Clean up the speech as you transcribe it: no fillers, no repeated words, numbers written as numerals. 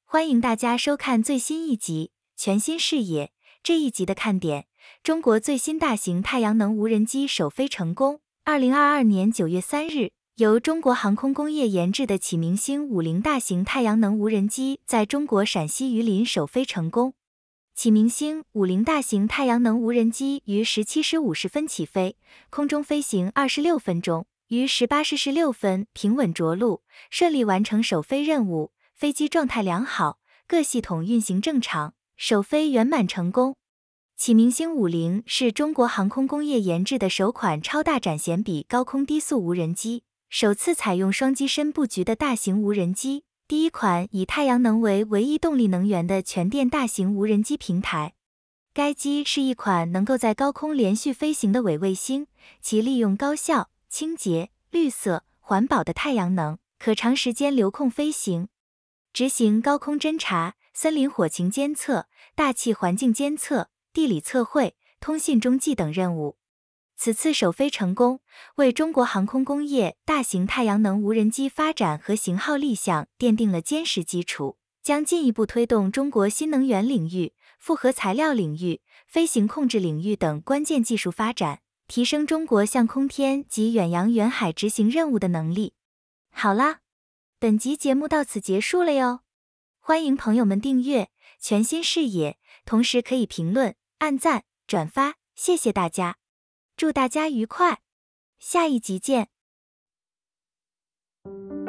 欢迎大家收看最新一集全新视野。这一集的看点：中国最新大型太阳能无人机首飞成功。2022年9月3日，由中国航空工业研制的启明星50大型太阳能无人机在中国陕西榆林首飞成功。启明星50大型太阳能无人机于17时50分起飞，空中飞行26分钟，于18时16分平稳着陆，顺利完成首飞任务，飞机状态良好，各系统运行正常，首飞圆满成功。启明星50是中国航空工业研制的首款超大展舷比高空低速无人机，首次采用双机身布局的大型无人机，第一款以太阳能为唯一动力能源的全电大型无人机平台。该机是一款能够在高空连续飞行的伪卫星，其利用高效、清洁、绿色、环保的太阳能，可长时间留空飞行，执行高空侦察、森林火情监测、大气环境监测、地理测绘、通信中继等任务。此次首飞成功，为中国航空工业大型太阳能无人机发展和型号立项奠定了坚实基础，将进一步推动中国新能源领域、复合材料领域、飞行控制领域等关键技术发展，提升中国向空天及远洋远海执行任务的能力。好啦，本集节目到此结束了哟。欢迎朋友们订阅全新视野，同时可以评论、按赞、转发，谢谢大家。祝大家愉快，下一集见。